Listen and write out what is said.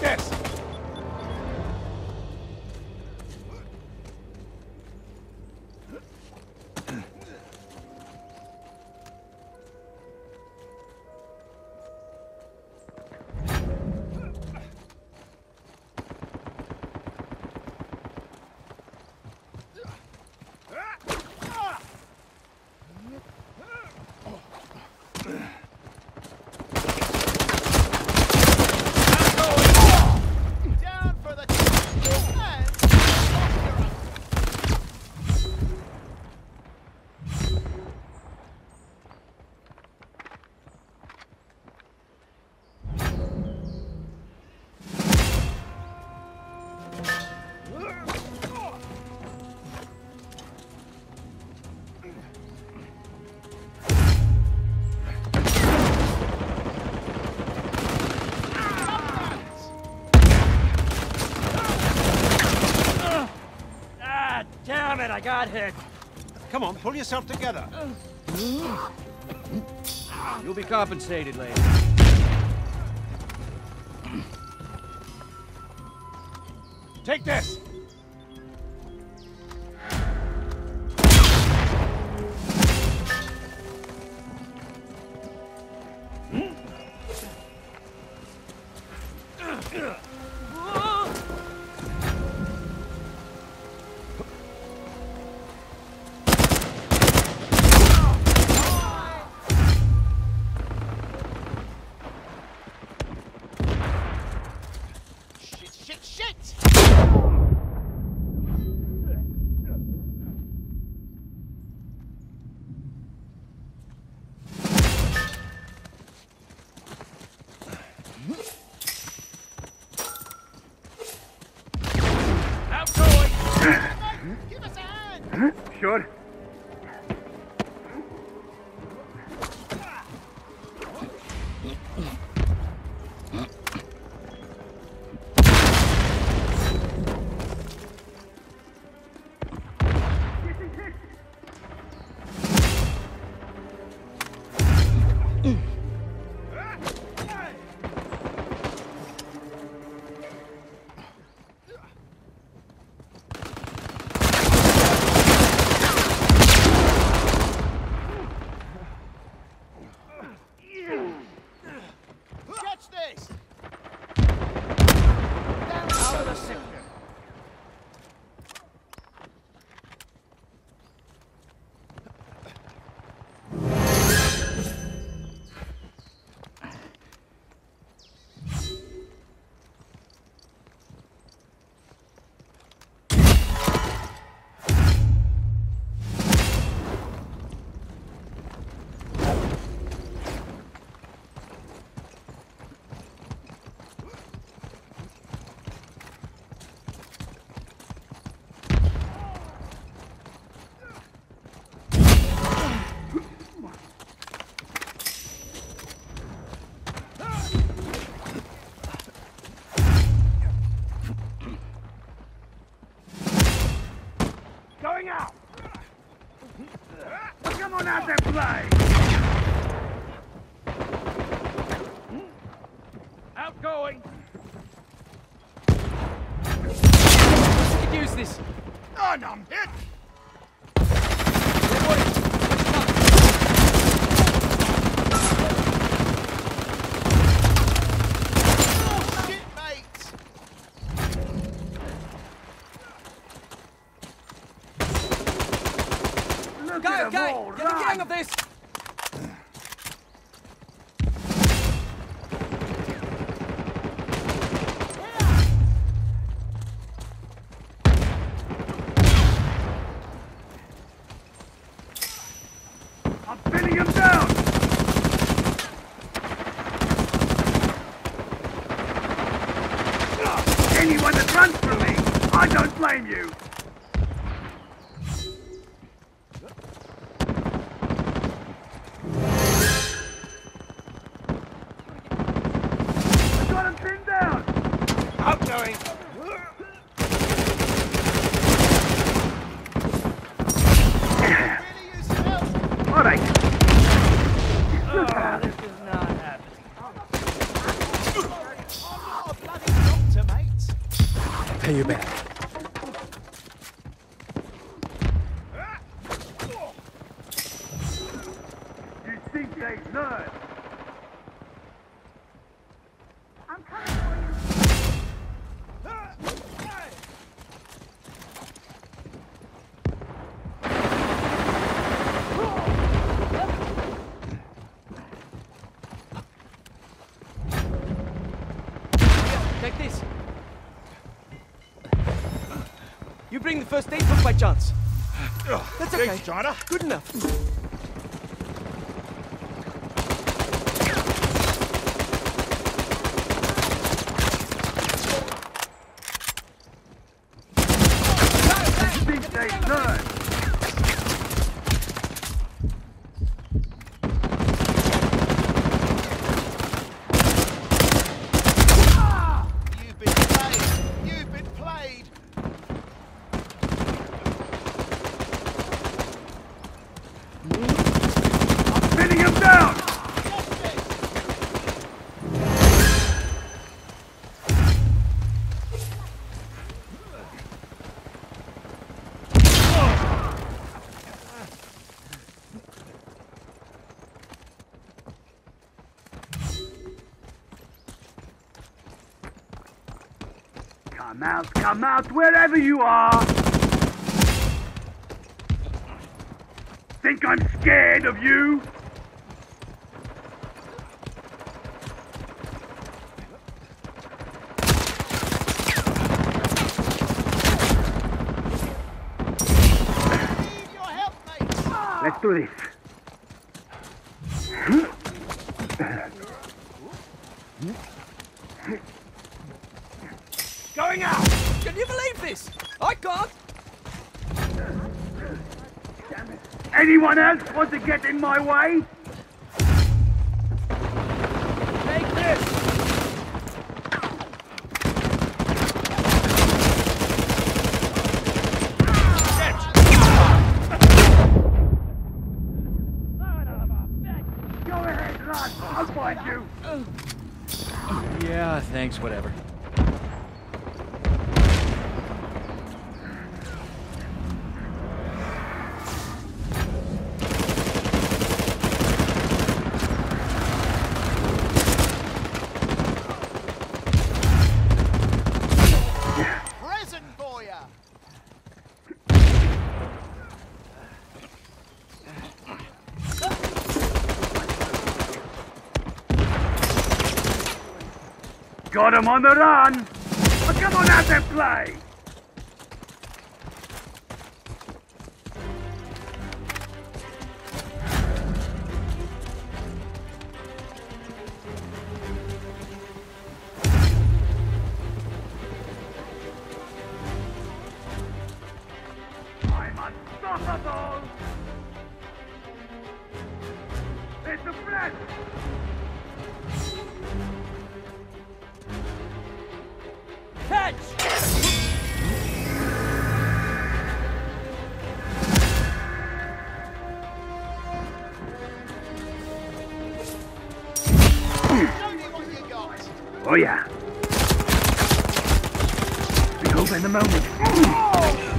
this! Damn it, I got hit. Come on, pull yourself together. You'll be compensated later. Take this! Sure. Going out! Come on out and play! Outgoing! I could use this. And I'm hit! Okay, get the gang of this! I'm pinning him down! Anyone that runs from me, I don't blame you! Outgoing! All right. Oh, this is not happening. pay you back. You think they learn? I'm coming for you. Take this. You bring the first aid book by chance? That's okay. Thanks, China. Good enough. You think they learn? You've been played. You've been played. Pinning him down! Come out, wherever you are! Think I'm scared of you? Need your help, mate. Let's do this. Going out. Can you believe this? I can't. Anyone else want to get in my way? Take this. Go ahead, lad. I'll find you. Yeah, thanks, whatever. Present for ya. Got him on the run. Oh, come on out and play. I'm unstoppable. It's a flash. Catch! Show me what you got. Oh yeah. We hope in the moment.